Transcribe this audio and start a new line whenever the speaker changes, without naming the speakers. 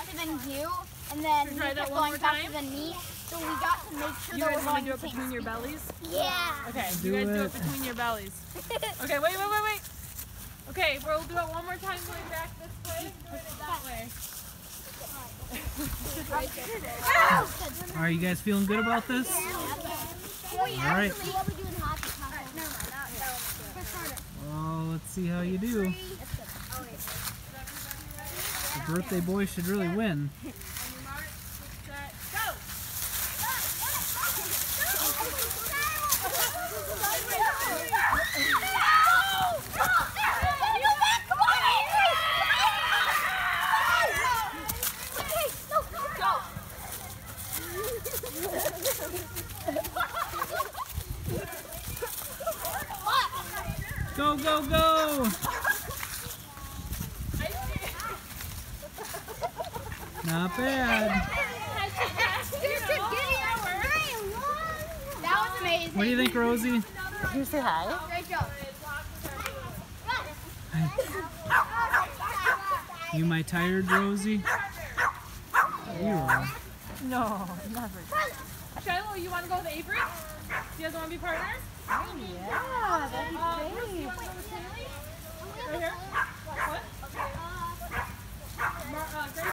faster than you, and then
Should we
he
try that
kept
one
going
more
faster
time?
than me. So we got to make sure
You
that
guys
we're
want
going
to do it between your bellies?
Yeah.
Okay, you guys do it between your bellies. Okay, wait. Okay, we'll do it one more time going back this way. Do it that way.
Are you guys feeling good about this? All right. Well, let's see how you do. The birthday boy should really win. Go, go, go! Not bad.
That was amazing.
What do you think, Rosie?
Can you say hi?
Great job.
You my tired Rosie? You are.
No, never.
Shiloh, you want to go with Avery? You guys want to be partners?
Yeah, that'd be
Bruce, you
great.
want to go with Haley?